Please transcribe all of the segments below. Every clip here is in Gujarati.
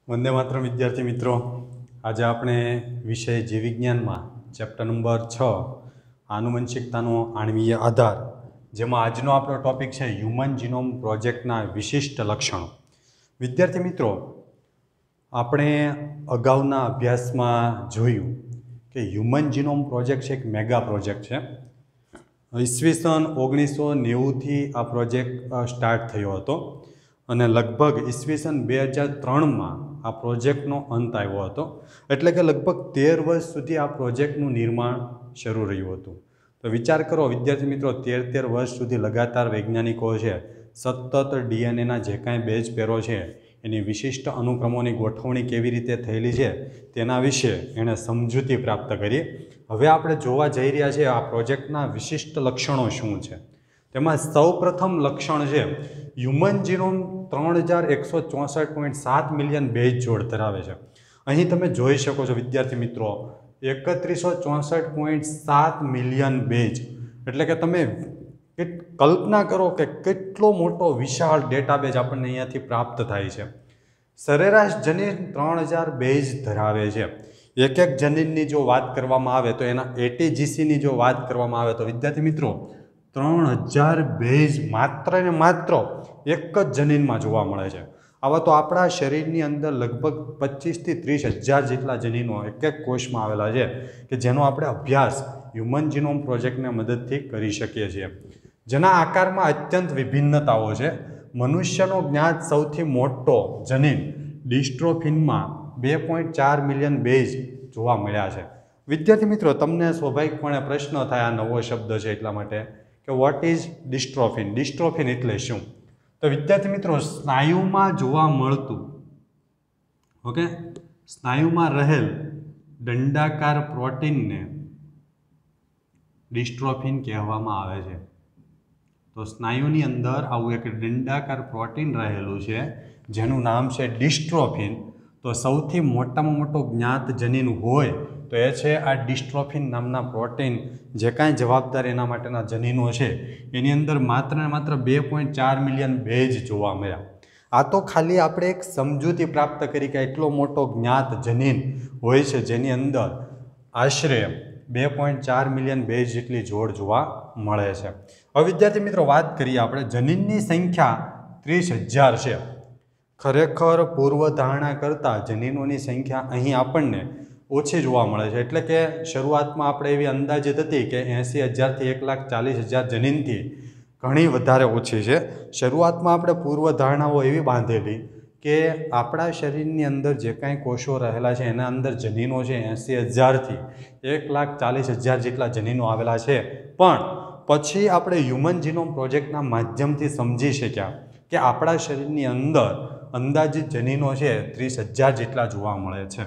वंदे मातरम विद्यार्थी मित्रों, आज આપણે વિષય જીવ વિજ્ઞાનમાં ચેપ્ટર નંબર 6 આનુવંશિકતાનો આણ્વીય આધાર, જેમાં આજનો આપણો ટોપિક છે હ્યુમન જીનોમ પ્રોજેક્ટના વિશિષ્ટ લક્ષણો. વિદ્યાર્થી મિત્રો, આપણે અગાઉના અભ્યાસમાં જોયું કે હ્યુમન જીનોમ પ્રોજેક્ટ છે એક મેગા પ્રોજેક્ટ છે. ઈસવીસન 1990થી આ પ્રોજેક્ટ સ્ટાર્ટ થયો હતો અને લગભગ ઈસવીસન 2003માં આ પ્રોજેક્ટનો અંત આવ્યો હતો. એટલે કે લગભગ 13 વર્ષ સુધી આ પ્રોજેક્ટનું નિર્માણ શરૂ રહ્યું હતું. તો વિચાર કરો વિદ્યાર્થી મિત્રો, 13 વર્ષ સુધી લગાતાર વૈજ્ઞાનિકો છે સતત ડીએનએના જે કાંઈ બેઝ પેરો છે એની વિશિષ્ટ અનુક્રમોની ગોઠવણી કેવી રીતે થયેલી છે તેના વિશે એણે સમજૂતી પ્રાપ્ત કરી. હવે આપણે જોવા જઈ રહ્યા છીએ આ પ્રોજેક્ટના વિશિષ્ટ લક્ષણો શું છે. તેમાં સૌપ્રથમ લક્ષણ છે હ્યુમન જીનોમ 3164.7 મિલિયન બેઝ જોડ ધરાવે છે. અહીં તમે જોઈ શકો છો વિદ્યાર્થી મિત્રો, 3164.7 મિલિયન બેઝ, એટલે કે તમે કલ્પના કરો કે કેટલો મોટો વિશાળ ડેટાબેઝ આપણને અહીંયાથી પ્રાપ્ત થાય છે. સરેરાશ જનીન 3000 બેઝ ધરાવે છે. એક એક જનીનની જો વાત કરવામાં આવે તો એના એટીજીસીની જો વાત કરવામાં આવે તો વિદ્યાર્થી મિત્રો 3000 બેઝ માત્ર ને માત્ર એક જ જનીનમાં જોવા મળે છે. આવા તો આપણા શરીરની અંદર લગભગ 25થી 30,000 જેટલા જનીનો એક એક કોષમાં આવેલા છે કે જેનો આપણે અભ્યાસ હ્યુમન જીનોમ પ્રોજેક્ટની મદદથી કરી શકીએ છીએ. જેના આકારમાં અત્યંત વિભિન્નતાઓ છે. મનુષ્યનો જ્ઞાત સૌથી મોટો જનીન ડિસ્ટ્રોફિનમાં 2.4 મિલિયન બેઝ જોવા મળ્યા છે. વિદ્યાર્થી મિત્રો, તમને સ્વાભાવિકપણે પ્રશ્ન થાય, આ નવો શબ્દ છે એટલા માટે, કે વોટ ઇઝ ડિસ્ટ્રોફિન? ડિસ્ટ્રોફિન એટલે શું? તો વિદ્યાર્થી મિત્રો, સ્નાયુમાં જોવા મળતું સ્નાયુમાં રહેલ દંડાકાર પ્રોટીનને ડિસ્ટ્રોફિન કહેવામાં આવે છે. તો સ્નાયુની અંદર આવું એક દંડાકાર પ્રોટીન રહેલું છે જેનું નામ છે ડિસ્ટ્રોફિન. તો સૌથી મોટામાં મોટો જ્ઞાત જનીન હોય તો એ છે આ ડિસ્ટ્રોફિન નામના પ્રોટીન. જે કાંઈ જવાબદાર એના માટેના જનીનો છે એની અંદર માત્ર ને માત્ર 2.4 મિલિયન બેઝ જોવા મળ્યા. આ તો ખાલી આપણે એક સમજૂતી પ્રાપ્ત કરી કે એટલો મોટો જ્ઞાત જનીન હોય છે જેની અંદર આશરે 2.4 મિલિયન બેઝ જેટલી જોડ જોવા મળે છે. હવે વિદ્યાર્થી મિત્રો, વાત કરીએ આપણે જનીનની સંખ્યા 30,000 છે. ખરેખર પૂર્વધારણા કરતાં જનીનોની સંખ્યા અહીં આપણને ઓછી જોવા મળે છે. એટલે કે શરૂઆતમાં આપણે એવી અંદાજિત હતી કે 80,000થી 1,40,000 જનીનથી ઘણી વધારે ઓછી છે. શરૂઆતમાં આપણે પૂર્વધારણાઓ એવી બાંધેલી કે આપણા શરીરની અંદર જે કાંઈ કોષો રહેલા છે એના અંદર જનીનો છે 80,000થી 1,40,000 જેટલા જનીનો આવેલા છે. પણ પછી આપણે હ્યુમન જીનોમ પ્રોજેક્ટના માધ્યમથી સમજી શક્યા કે આપણા શરીરની અંદર અંદાજિત જનીનો છે 30,000 જેટલા જોવા મળે છે.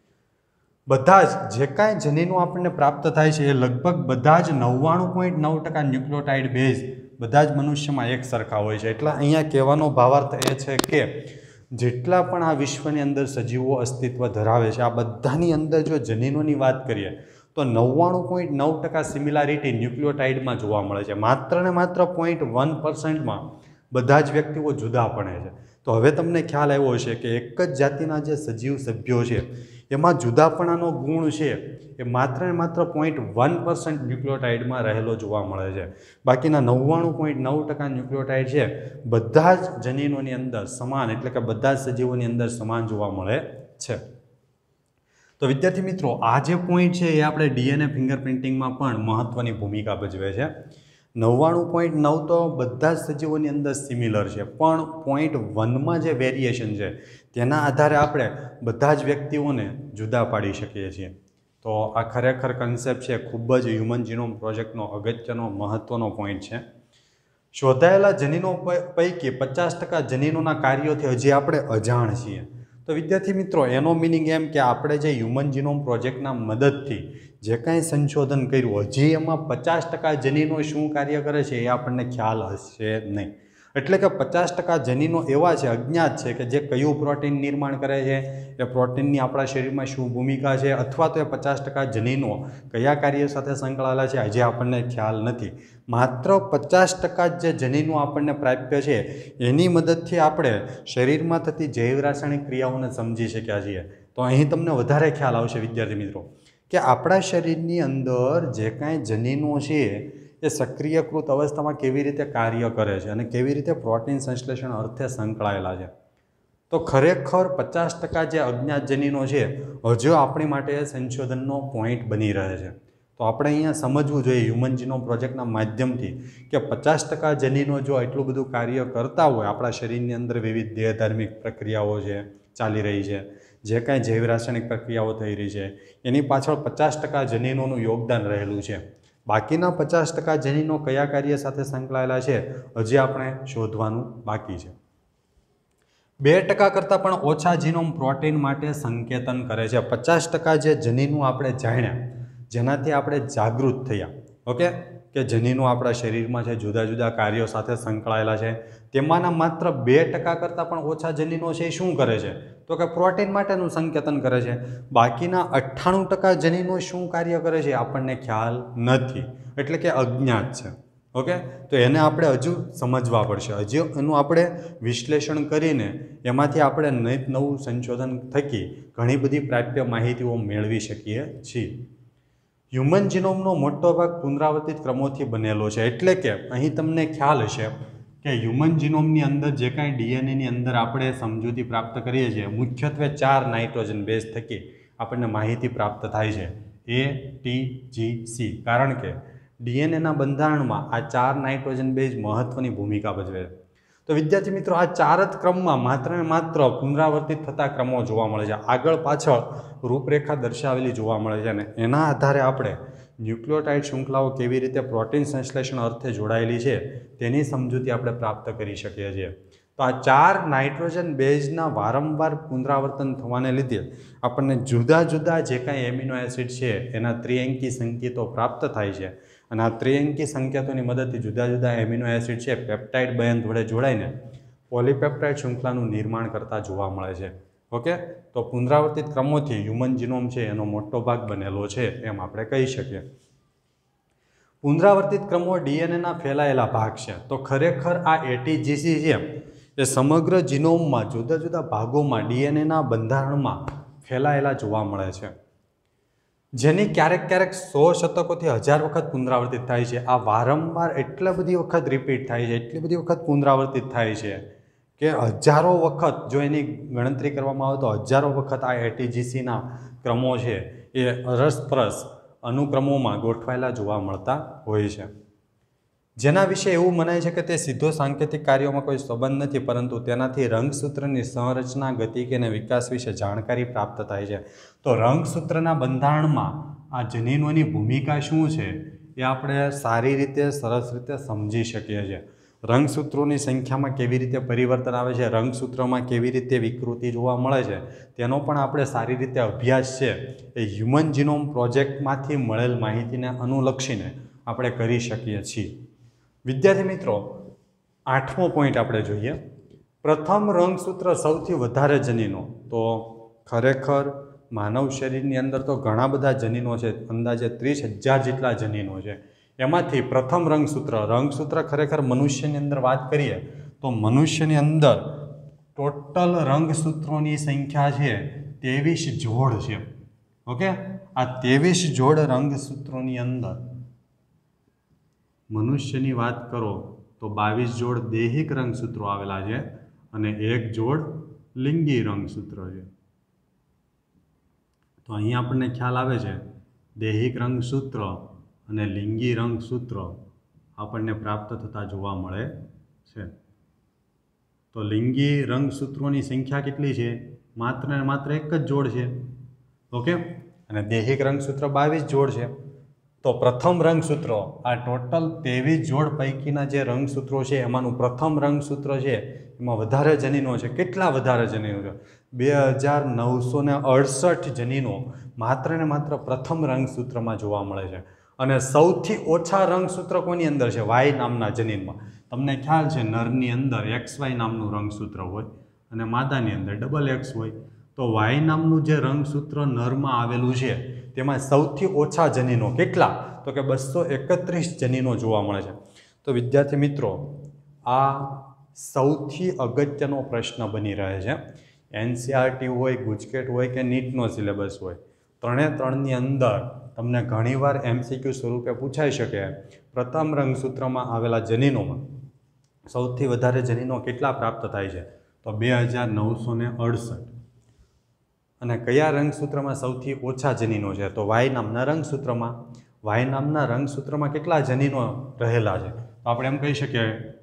બધા જ જે કાંઈ જનીનો આપણને પ્રાપ્ત થાય છે એ લગભગ બધા જ 99.9% ન્યુક્લિયોટાઇડ બેઝ બધા જ મનુષ્યમાં એક સરખા હોય છે. એટલે અહીંયા કહેવાનો ભાવાર્થ એ છે કે જેટલા પણ આ વિશ્વની અંદર સજીવો અસ્તિત્વ ધરાવે છે આ બધાની અંદર જો જનીનોની વાત કરીએ તો 99.9% સિમિલારિટી ન્યુક્લિયોટાઇડમાં જોવા મળે છે. માત્ર ને માત્ર 0.1%માં બધા જ વ્યક્તિઓ જુદા પડે છે. તો હવે તમને ખ્યાલ આવ્યો હશે કે એક જ જાતિના જે સજીવ સભ્યો છે એમાં જુદાપણાનો ગુણ છે એ માત્ર ને માત્ર 0.1% ન્યુક્લિયોટાઇડમાં રહેલો જોવા મળે છે. બાકીના 99.9% ન્યુક્લિયોટાઇડ છે બધા જ જનીનોની અંદર સમાન, એટલે કે બધા જ સજીવોની અંદર સમાન જોવા મળે છે. તો વિદ્યાર્થી મિત્રો, આ જે પોઈન્ટ છે એ આપણે ડીએનએ ફિંગરપ્રિન્ટિંગમાં પણ મહત્વની ભૂમિકા ભજવે છે. 99.9 તો બધા જ સજીવોની અંદર સિમિલર છે, પણ 0.1માં જે વેરિએશન છે તેના આધારે આપણે બધા જ વ્યક્તિઓને જુદા પાડી શકીએ છીએ. તો આ ખરેખર કન્સેપ્ટ છે ખૂબ જ હ્યુમન જીનોમ પ્રોજેક્ટનો અગત્યનો મહત્વનો પોઈન્ટ છે. શોધાયેલા જનીનો પૈકી 50% જનીનોના કાર્યોથી હજી આપણે અજાણ છીએ. તો વિદ્યાર્થી મિત્રો, એનો મિનિંગ એમ કે આપણે જે હ્યુમન જીનોમ પ્રોજેક્ટના મદદથી જે કાંઈ સંશોધન કર્યું હજી એમાં 50% જનીનો શું કાર્ય કરે છે એ આપણને ખ્યાલ હશે નહીં. એટલે કે 50% જનીનો એવા છે, અજ્ઞાત છે, કે જે કયું પ્રોટીન નિર્માણ કરે છે, એ પ્રોટીનની આપણા શરીરમાં શું ભૂમિકા છે, અથવા તો એ 50% જનીનો કયા કાર્ય સાથે સંકળાયેલા છે, હજી આપણને ખ્યાલ નથી. માત્ર 50% જે જનીનો આપણને પ્રાપ્ય છે એની મદદથી આપણે શરીરમાં થતી જૈવ રાસાયણિક ક્રિયાઓને સમજી શક્યા છીએ. તો અહીં તમને વધારે ખ્યાલ આવશે વિદ્યાર્થી મિત્રો કે આપણા શરીરની અંદર જે કાંઈ જનીનો છે એ સક્રિયકૃત અવસ્થામાં કેવી રીતે કાર્ય કરે છે અને કેવી રીતે પ્રોટીન સંશ્લેષણ અર્થે સંકળાયેલા છે. તો ખરેખર 50% જે અજ્ઞાત જનીનો છે હજુ આપણી માટે સંશોધનનો પોઈન્ટ બની રહે છે. તો આપણે અહીંયા સમજવું જોઈએ હ્યુમન જીનોમ પ્રોજેક્ટના માધ્યમથી કે 50% જનીનો જો એટલું બધું કાર્ય કરતા હોય, આપણા શરીરની અંદર વિવિધ દેહધાર્મિક પ્રક્રિયાઓ છે ચાલી રહી છે, જે કાંઈ જૈવ રાસાયણિક પ્રક્રિયાઓ થઈ રહી છે, એની પાછળ 50% જનીનોનું યોગદાન રહેલું છે. બાકીના 50% જનીનો કયા કાર્ય સાથે સંકળાયેલા છે હજી આપણે શોધવાનું બાકી છે. 2% કરતાં પણ ઓછા જીનોમ પ્રોટીન માટે સંકેતન કરે છે. 50% જે જનીનો આપણે જાણ્યા, જેનાથી આપણે જાગૃત થયા, ઓકે, કે જનીનો આપણા શરીરમાં છે, જુદા જુદા કાર્યો સાથે સંકળાયેલા છે, તેમાંના માત્ર 2% કરતાં પણ ઓછા જનીનો છે એ શું કરે છે તો કે પ્રોટીન માટેનું સંકેતન કરે છે. બાકીના 98% જનીનો શું કાર્ય કરે છે આપણને ખ્યાલ નથી, એટલે કે અજ્ઞાત છે. ઓકે, તો એને આપણે હજુ સમજવા પડશે. હજુ એનું આપણે વિશ્લેષણ કરીને એમાંથી આપણે નવું સંશોધન થકી ઘણી બધી પ્રાપ્ય માહિતીઓ મેળવી શકીએ છીએ. હ્યુમન જીનોમનો મોટો ભાગ પુનરાવર્તિત ક્રમોથી બનેલો છે, એટલે કે અહીં તમને ખ્યાલ હશે કે હ્યુમન જીનોમની અંદર જે કાંઈ ડીએનએની અંદર આપણે સમજૂતી પ્રાપ્ત કરીએ છીએ, મુખ્યત્વે 4 નાઇટ્રોજન બેઝ થકી આપણને માહિતી પ્રાપ્ત થાય છે, ATGC. કારણ કે ડીએનએના બંધારણમાં આ 4 નાઇટ્રોજન બેઝ મહત્વની ભૂમિકા ભજવે છે. તો વિદ્યાર્થી મિત્રો, આ 4 જ ક્રમમાં માત્ર ને માત્ર પુનરાવર્તિત થતા ક્રમો જોવા મળે છે, આગળ પાછળ રૂપરેખા દર્શાવેલી જોવા મળે છે, અને એના આધારે આપણે ન્યુક્લિયોટાઇડ શૃંખલાઓ કેવી રીતે પ્રોટીન સંશ્લેષણ અર્થે જોડાયેલી છે તેની સમજૂતી આપણે પ્રાપ્ત કરી શકીએ છીએ. તો આ 4 નાઇટ્રોજન બેઝના વારંવાર પુનરાવર્તન થવાને લીધે આપણને જુદા જુદા જે કાંઈ એમિનો એસિડ છે એના ત્રિઅંકી સંકેતો પ્રાપ્ત થાય છે, અને આ ત્રિઅંકી સંકેતોની મદદથી જુદા જુદા એમિનો એસિડ છે પેપ્ટાઇડ બંધ જોડે જોડાઈને પોલીપેપ્ટાઇડ શૃંખલાનું નિર્માણ કરતા જોવા મળે છે. ઓકે, તો પુનરાવર્તિત ક્રમોથી હ્યુમન જીનોમ છે એનો મોટો ભાગ બનેલો છે એમ આપણે કહી શકીએ. પુનરાવર્તિત ક્રમો ડીએનએના ફેલાયેલા ભાગ છે. તો ખરેખર આ ATGC છે એ સમગ્ર જીનોમમાં જુદા જુદા ભાગોમાં ડીએનએના બંધારણમાં ફેલાયેલા જોવા મળે છે, જેની ક્યારેક ક્યારેક 100 શતકોથી 1000 વખત પુનરાવર્તિત થાય છે. આ વારંવાર એટલી બધી વખત રિપીટ થાય છે, એટલી બધી વખત પુનરાવર્તિત થાય છે કે હજારો વખત જો એની ગણતરી કરવામાં આવે તો હજારો વખત આ ATGCના ક્રમો છે એ અરસપરસ અનુક્રમોમાં ગોઠવાયેલા જોવા મળતા હોય છે, જેના વિશે એવું મનાય છે કે તે સીધો સાંકેતિક કાર્યોમાં કોઈ સંબંધ નથી, પરંતુ તેનાથી રંગસૂત્રની સંરચના, ગતિ અને વિકાસ વિશે જાણકારી પ્રાપ્ત થાય છે. તો રંગસૂત્રના બંધારણમાં આ જનીનોની ભૂમિકા શું છે એ આપણે સારી રીતે, સરસ રીતે સમજી શકીએ છીએ. રંગસૂત્રોની સંખ્યામાં કેવી રીતે પરિવર્તન આવે છે, રંગસૂત્રોમાં કેવી રીતે વિકૃતિ જોવા મળે છે, તેનો પણ આપણે સારી રીતે અભ્યાસ છે એ હ્યુમન જીનોમ પ્રોજેક્ટમાંથી મળેલ માહિતીને અનુલક્ષીને આપણે કરી શકીએ છીએ. વિદ્યાર્થી મિત્રો, 8મો પોઈન્ટ આપણે જોઈએ. પ્રથમ રંગસૂત્ર સૌથી વધારે જનીનો. તો ખરેખર માનવ શરીરની અંદર તો ઘણા બધા જનીનો છે, અંદાજે 30,000 જેટલા જનીનો છે. એમાંથી પ્રથમ રંગસૂત્ર ખરેખર મનુષ્યની અંદર વાત કરીએ તો મનુષ્યની અંદર ટોટલ રંગસૂત્રોની સંખ્યા છે 23 જોડ છે. ઓકે, આ 23 જોડ રંગસૂત્રોની અંદર મનુષ્યની વાત કરો તો 22 જોડ દૈહિક રંગસૂત્રો આવેલા છે અને 1 જોડ લિંગી રંગસૂત્ર છે. તો અહીં આપણને ખ્યાલ આવે છે દૈહિક રંગસૂત્ર અને લિંગી રંગસૂત્ર આપણને પ્રાપ્ત થતા જોવા મળે છે. તો લિંગી રંગસૂત્રોની સંખ્યા કેટલી છે? માત્ર ને માત્ર 1 જ જોડ છે. ઓકે, અને દૈહિક રંગસૂત્ર 22 જોડ છે. તો પ્રથમ રંગસૂત્રો, આ ટોટલ 23 જોડ પૈકીના જે રંગસૂત્રો છે એમાંનું પ્રથમ રંગસૂત્ર છે એમાં વધારે જનીનો છે. કેટલા વધારે જનીનો છે? 2968 જનીનો માત્ર ને માત્ર પ્રથમ રંગસૂત્રમાં જોવા મળે છે. અને સૌથી ઓછા રંગસૂત્ર કોની અંદર છે? વાય નામના જનીનમાં. તમને ખ્યાલ છે નરની અંદર XY નામનું રંગસૂત્ર હોય અને માદાની અંદર XX હોય. તો Y નામનું જે રંગસૂત્ર નરમાં આવેલું છે તેમાં સૌથી ઓછા જનીનો કેટલા? તો કે 231 જનીનો જોવા મળે છે. તો વિદ્યાર્થી મિત્રો, આ સૌથી અગત્યનો પ્રશ્ન બની રહે છે. NCERT હોય, ગુજકેટ હોય કે નીટનો સિલેબસ હોય, ત્રણની અંદર તમને ઘણીવાર MCQ સ્વરૂપે પૂછાઈ શકે. પ્રથમ રંગસૂત્રમાં આવેલા જનીનોમાં સૌથી વધારે જનીનો કેટલા પ્રાપ્ત થાય છે? તો 2968. અને કયા રંગસૂત્રમાં સૌથી ઓછા જનીનો છે? તો Y નામના રંગસૂત્રમાં. Y નામના રંગસૂત્રમાં કેટલા જનીનો રહેલા છે? તો આપણે એમ કહી શકીએ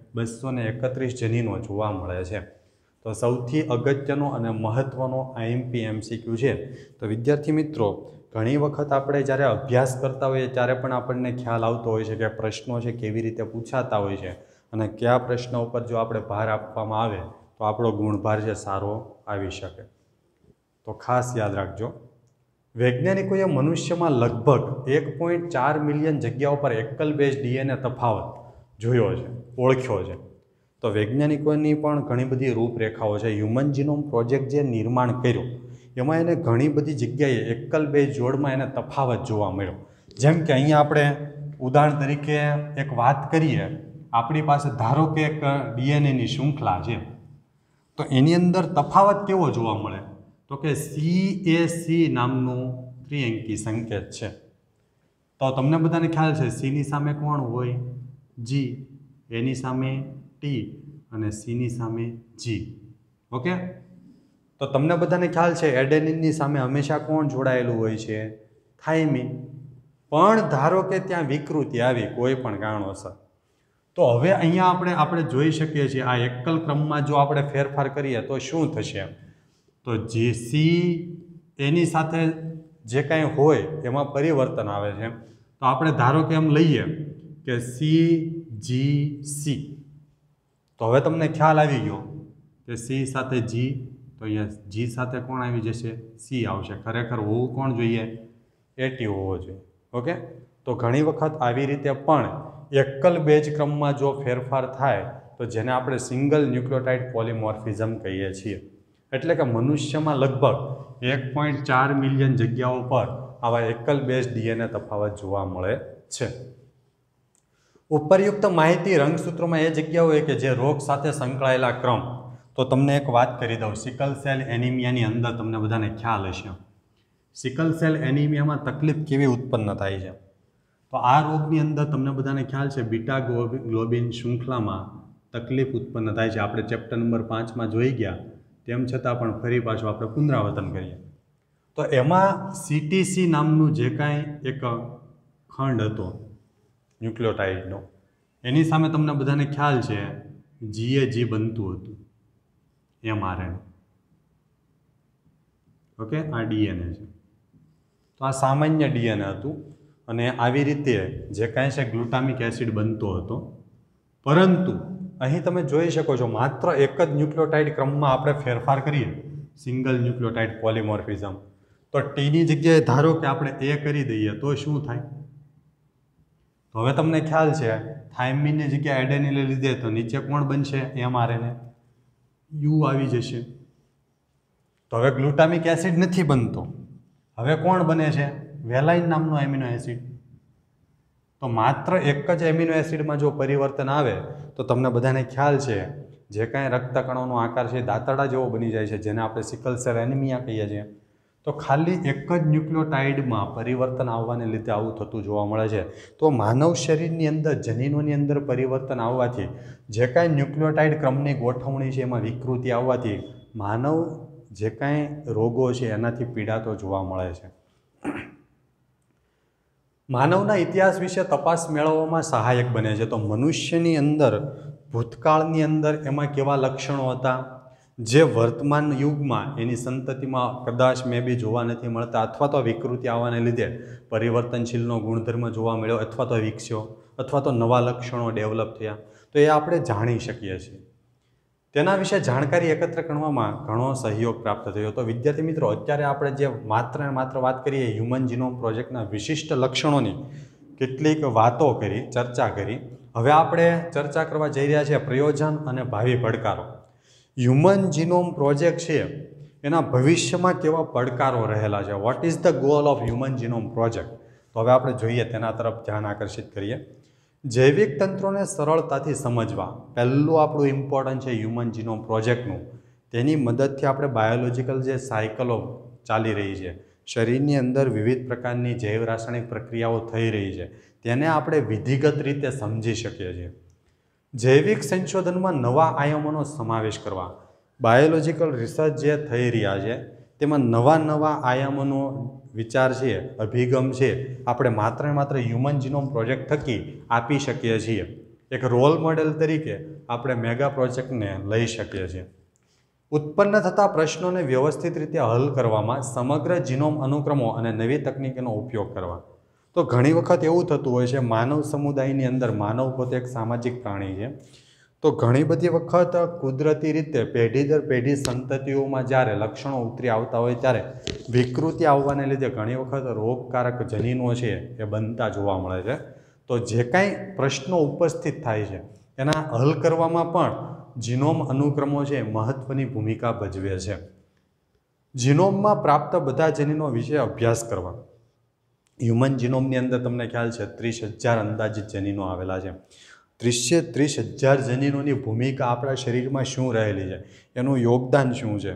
231 જનીનો જોવા મળે છે. તો સૌથી અગત્યનો અને મહત્વનો IMP MCQ છે. તો વિદ્યાર્થી મિત્રો, ઘણી વખત આપણે જ્યારે અભ્યાસ કરતા હોઈએ ત્યારે પણ આપણને ખ્યાલ આવતો હોય છે કે પ્રશ્નો છે કેવી રીતે પૂછાતા હોય છે અને કયા પ્રશ્નો ઉપર જો આપણે ભાર આપવામાં આવે તો આપણો ગુણભાર છે સારો આવી શકે. તો ખાસ યાદ રાખજો. વૈજ્ઞાનિકોએ મનુષ્યમાં લગભગ 1.4 મિલિયન જગ્યાઓ પર એકલ બેઝ DNA તફાવત જોયો છે, ઓળખ્યો છે. તો વૈજ્ઞાનિકોની પણ ઘણી બધી રૂપરેખાઓ છે. હ્યુમન જીનોમ પ્રોજેક્ટ જે નિર્માણ કર્યું એમાં એને ઘણી બધી જગ્યાએ એકલ બેઝ જોડમાં એને તફાવત જોવા મળ્યો. જેમ કે અહીંયા આપણે ઉદાહરણ તરીકે એક વાત કરીએ, આપણી પાસે ધારો કે એક DNAની શૃંખલા છે, તો એની અંદર તફાવત કેવો જોવા મળે? તો કે CAC નામનું ત્રિઅંકી સંકેત છે. તો તમને બધાને ખ્યાલ છે Cની સામે કોણ હોય? G, એની સામે T અને Cની સામે G. ઓકે, તો તમને બધાને ખ્યાલ છે એડેનિનની સામે હંમેશા કોણ જોડાયેલું હોય છે? થાઇમિન. પણ ધારો કે ત્યાં વિકૃતિ આવી કોઈ પણ કારણોસર, તો હવે અહીંયા આપણે જોઈ શકીએ છીએ આ એકલ ક્રમમાં જો આપણે ફેરફાર કરીએ તો શું થશે? તો જે C એની સાથે જે કાંઈ હોય એમાં પરિવર્તન આવે છે. તો આપણે ધારો કે એમ લઈએ કે CGC. તો હવે તમને ખ્યાલ આવી ગયો કે C સાથે G, તો અહીંયા G સાથે કોણ આવી જશે? C આવશે. ખરેખર હોવું કોણ જોઈએ? AT હોવો જોઈએ. ઓકે, તો ઘણી વખત આવી રીતે પણ એકલ બેઝ ક્રમમાં જો ફેરફાર થાય તો જેને આપણે સિંગલ ન્યુક્લિયોટાઇડ પોલિમોર્ફિઝમ કહીએ છીએ. એટલે કે મનુષ્યમાં લગભગ 1.4 મિલિયન જગ્યાઓ પર આવા એકલ બેઝ DNA તફાવત જોવા મળે છે. ઉપરયુક્ત માહિતી રંગસૂત્રોમાં એ જગ્યાઓ હોય કે જે રોગ સાથે સંકળાયેલા ક્રમ. તો તમને એક વાત કરી દઉં, સિકલ સેલ એનિમિયાની અંદર તમને બધાને ખ્યાલ હશે, સિકલ સેલ એનિમિયામાં તકલીફ કેવી ઉત્પન્ન થાય છે? તો આ રોગની અંદર તમને બધાને ખ્યાલ છે બીટા ગ્લોબિન શૃંખલામાં તકલીફ ઉત્પન્ન થાય છે. આપણે ચેપ્ટર નંબર 5માં જોઈ ગયા, તેમ છતાં પણ ફરી પાછું આપણે પુનરાવર્તન કરીએ. તો એમાં CTC નામનું જે કાંઈ એક ખંડ હતો ન્યુક્લિયોટાઇડનો, એની સામે તમને બધાને ખ્યાલ છે GAG બનતું હતું, mRNA. ઓકે, આ DNA છે. તો આ સામાન્ય DNA હતું અને આવી રીતે જે કાંઈ છે ગ્લુટામિક એસિડ બનતો હતો. પરંતુ અહીં તમે જોઈ શકો છો માત્ર એક જ ન્યુક્લિયોટાઇડ ક્રમમાં આપણે ફેરફાર કરીએ, સિંગલ ન્યુક્લિયોટાઇડ પોલિમોર્ફિઝમ, તો Tની જગ્યાએ ધારો કે આપણે A કરી દઈએ તો શું થાય? તો હવે તમને ખ્યાલ છે થાઇમિનની જગ્યાએ એડેનિન લીધે તો નીચે કોણ બનશે? mRNA. U આવી જશે. તો હવે ગ્લુટામિક એસિડ નથી બનતો, હવે કોણ બને છે? વેલાઇન નામનો એમિનો એસિડ. તો માત્ર એક જ એમિનો એસિડમાં જો પરિવર્તન આવે તો તમને બધાને ખ્યાલ છે જે કાંઈ રક્તકણોનો આકાર છે દાંતરડા જેવો બની જાય છે, જેને આપણે સિકલ સેલ એનિમિયા કહીએ છીએ. તો ખાલી એક જ ન્યુક્લિયોટાઇડમાં પરિવર્તન આવવાને લીધે આવું થતું જોવા મળે છે. તો માનવ શરીરની અંદર જનીનોની અંદર પરિવર્તન આવવાથી, જે કાંઈ ન્યુક્લિયોટાઇડ ક્રમની ગોઠવણી છે એમાં વિકૃતિ આવવાથી માનવ જે કાંઈ રોગો છે એનાથી પીડાતો જોવા મળે છે. માનવના ઇતિહાસ વિશે તપાસ મેળવવામાં સહાયક બને છે. તો મનુષ્યની અંદર ભૂતકાળની અંદર એમાં કેવા લક્ષણો હતા જે વર્તમાન યુગમાં એની સંતતિમાં કદાચ બી જોવા નથી મળતા, અથવા તો વિકૃતિ આવવાને લીધે પરિવર્તનશીલનો ગુણધર્મ જોવા મળ્યો, અથવા તો વિકસ્યો, અથવા તો નવા લક્ષણો ડેવલપ થયા. તો એ આપણે જાણી શકીએ છીએ. તેના વિશે જાણકારી એકત્ર કરવામાં ઘણો સહયોગ પ્રાપ્ત થયો. તો વિદ્યાર્થી મિત્રો, અત્યારે આપણે જે માત્ર ને માત્ર વાત કરીએ હ્યુમન જીનોમ પ્રોજેક્ટના વિશિષ્ટ લક્ષણોની કેટલીક વાતો કરી, ચર્ચા કરી. હવે આપણે ચર્ચા કરવા જઈ રહ્યા છીએ પ્રયોજન અને ભાવિ પડકારો. હ્યુમન જીનોમ પ્રોજેક્ટ છે એના ભવિષ્યમાં કેવા પડકારો રહેલા છે. What is the goal of human genome project? તો હવે આપણે જોઈએ, તેના તરફ ધ્યાન આકર્ષિત કરીએ. જૈવિક તંત્રોને સરળતાથી સમજવા પહેલું આપણું ઇમ્પોર્ટન્ટ છે હ્યુમન જીનોમ પ્રોજેક્ટનું. તેની મદદથી આપણે બાયોલોજિકલ જે સાયકલો ચાલી રહી છે, શરીરની અંદર વિવિધ પ્રકારની જૈવ રાસાયણિક પ્રક્રિયાઓ થઈ રહી છે, તેને આપણે વિધિગત રીતે સમજી શકીએ છીએ. જૈવિક સંશોધનમાં નવા આયામોનો સમાવેશ કરવા, બાયોલોજિકલ રિસર્ચ જે થઈ રહ્યા છે તેમાં નવા આયામોનો વિચાર છે, અભિગમ છે, આપણે માત્ર હ્યુમન જીનોમ પ્રોજેક્ટ થકી આપી શકીએ છીએ. એક રોલ મોડેલ તરીકે આપણે મેગા પ્રોજેક્ટને લઈ શકીએ છીએ. ઉત્પન્ન થતા પ્રશ્નોને વ્યવસ્થિત રીતે હલ કરવામાં સમગ્ર જીનોમ અનુક્રમો અને નવી તકનીકોનો ઉપયોગ કરવા. તો ઘણી વખત એવું થતું હોય છે, માનવ સમુદાયની અંદર માનવ પોતે એક સામાજિક પ્રાણી છે. તો ઘણી બધી વખત કુદરતી રીતે પેઢી દર પેઢી સંતતિઓમાં જ્યારે લક્ષણો ઉતરી આવતા હોય ત્યારે વિકૃતિ આવવાને લીધે ઘણી વખત રોગકારક જનીનો છે એ બનતા જોવા મળે છે. તો જે કાંઈ પ્રશ્નો ઉપસ્થિત થાય છે એના હલ કરવામાં પણ જીનોમ અનુક્રમો છે મહત્વની ભૂમિકા ભજવે છે. જીનોમમાં પ્રાપ્ત બધા જનીનો વિશે અભ્યાસ કરવા. હ્યુમન જીનોમની અંદર તમને ખ્યાલ છે 30,000 અંદાજિત જનીનો આવેલા છે. 30,000 જનીનોની ભૂમિકા આપણા શરીરમાં શું રહેલી છે, એનું યોગદાન શું છે,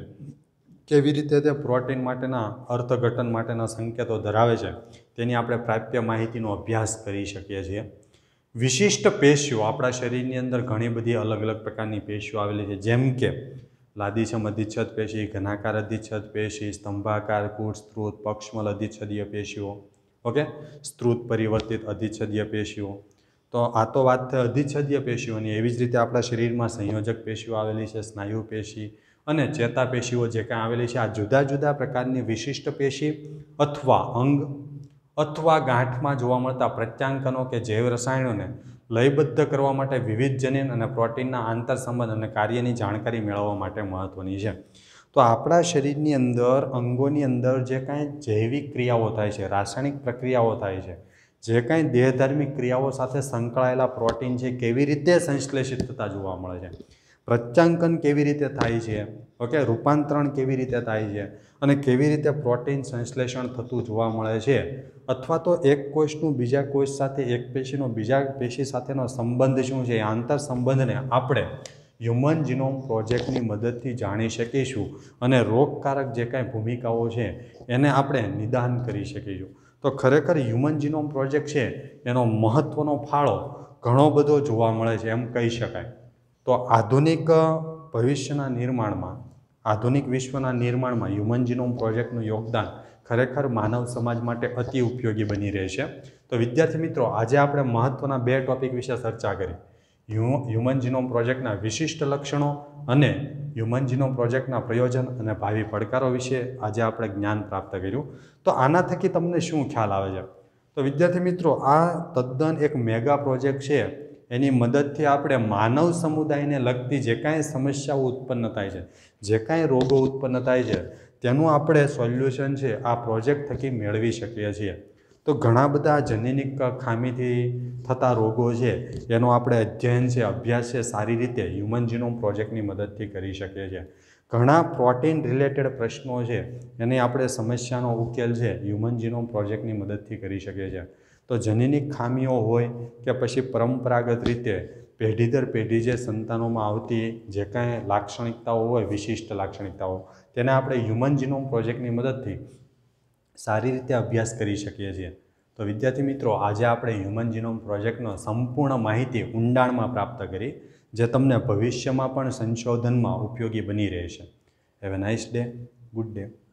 કેવી રીતે તે પ્રોટીન માટેના અર્થઘટન માટેના સંકેતો ધરાવે છે, તેની આપણે પ્રાપ્ય માહિતીનો અભ્યાસ કરી શકીએ છીએ. વિશિષ્ટ પેશીઓ, આપણા શરીરની અંદર ઘણી બધી અલગ અલગ પ્રકારની પેશીઓ આવેલી છે, જેમ કે લાદીછમ અધિચ્છદ પેશી, ઘનાકાર અધિચ્છદ પેશી, સ્તંભાકાર, કુટ, સ્ત્રુત, પક્ષમલ અધિચ્છદીય પેશીઓ, ઓકે, સ્ત્રુત પરિવર્તિત અધિચ્છદીય પેશીઓ. તો આ તો વાત થઈ અધિચ્છદીય પેશીઓની. એવી જ રીતે આપણા શરીરમાં સંયોજક પેશીઓ આવેલી છે, સ્નાયુ પેશી અને ચેતાપેશીઓ જે કાંઈ આવેલી છે. આ જુદા જુદા પ્રકારની વિશિષ્ટ પેશી અથવા અંગ અથવા ગાંઠમાં જોવા મળતા પ્રત્યાંકનો કે જૈવ રસાયણોને લયબદ્ધ કરવા માટે વિવિધ જનીન અને પ્રોટીનના આંતરસંબંધ અને કાર્યની જાણકારી મેળવવા માટે મહત્વની છે. તો આપણા શરીરની અંદર અંગોની અંદર જે કાંઈ જૈવિક ક્રિયાઓ થાય છે, રાસાયણિક પ્રક્રિયાઓ થાય છે, જે કાંઈ દેહધાર્મિક ક્રિયાઓ સાથે સંકળાયેલા પ્રોટીન છે કેવી રીતે સંશ્લેષિત થતા જોવા મળે છે, પ્રત્યાંકન કેવી રીતે થાય છે, ઓકે, રૂપાંતરણ કેવી રીતે થાય છે અને કેવી રીતે પ્રોટીન સંશ્લેષણ થતું જોવા મળે છે, અથવા તો એક કોષનું બીજા કોષ સાથે, એક પેશીનો બીજા પેશી સાથેનો સંબંધ શું છે, એ આંતર સંબંધને આપણે હ્યુમન જીનોમ પ્રોજેક્ટની મદદથી જાણી શકીશું અને રોગકારક જે કાંઈ ભૂમિકાઓ છે એને આપણે નિદાન કરી શકીશું. તો ખરેખર હ્યુમન જીનોમ પ્રોજેક્ટ છે એનો મહત્ત્વનો ફાળો ઘણો બધો જોવા મળે છે એમ કહી શકાય. તો આધુનિક ભવિષ્યના નિર્માણમાં, આધુનિક વિશ્વના નિર્માણમાં હ્યુમન જીનોમ પ્રોજેક્ટનું યોગદાન ખરેખર માનવ સમાજ માટે અતિ ઉપયોગી બની રહેશે. તો વિદ્યાર્થી મિત્રો, આજે આપણે મહત્ત્વના 2 ટોપિક વિશે ચર્ચા કરી. હ્યુમન જીનોમ પ્રોજેક્ટના વિશિષ્ટ લક્ષણો અને હ્યુમન જીનોમ પ્રોજેક્ટના પ્રયોજન અને ભાવિ પડકારો વિશે આજે આપણે જ્ઞાન પ્રાપ્ત કર્યું. તો આના થકી તમને શું ખ્યાલ આવે છે? તો વિદ્યાર્થી મિત્રો, આ તદ્દન એક મેગા પ્રોજેક્ટ છે. એની મદદથી આપણે માનવ સમુદાયને લગતી જે કાંઈ સમસ્યાઓ ઉત્પન્ન થાય છે, જે કાંઈ રોગો ઉત્પન્ન થાય છે, તેનું આપણે સોલ્યુશન છે આ પ્રોજેક્ટ થકી મેળવી શકીએ છીએ. તો ઘણા બધા જનીનિક ખામીથી થતા રોગો છે એનો આપણે અધ્યયન છે, અભ્યાસ છે સારી રીતે હ્યુમન જીનોમ પ્રોજેક્ટની મદદથી કરી શકીએ છીએ. ઘણા પ્રોટીન રિલેટેડ પ્રશ્નો છે એની આપણે સમસ્યાનો ઉકેલ છે હ્યુમન જીનોમ પ્રોજેક્ટની મદદથી કરી શકીએ છીએ. તો જનીનિક ખામીઓ હોય કે પછી પરંપરાગત રીતે પેઢી દર પેઢી જે સંતાનોમાં આવતી જે કાંઈ લાક્ષણિકતાઓ હોય, વિશિષ્ટ લાક્ષણિકતાઓ, તેને આપણે હ્યુમન જીનોમ પ્રોજેક્ટની મદદથી સારી રીતે અભ્યાસ કરી શકીએ છીએ. તો વિદ્યાર્થી મિત્રો, આજે આપણે હ્યુમન જીનોમ પ્રોજેક્ટનો સંપૂર્ણ માહિતી ઊંડાણમાં પ્રાપ્ત કરી, જે તમને ભવિષ્યમાં પણ સંશોધનમાં ઉપયોગી બની રહેશે. Have a nice day. Good day.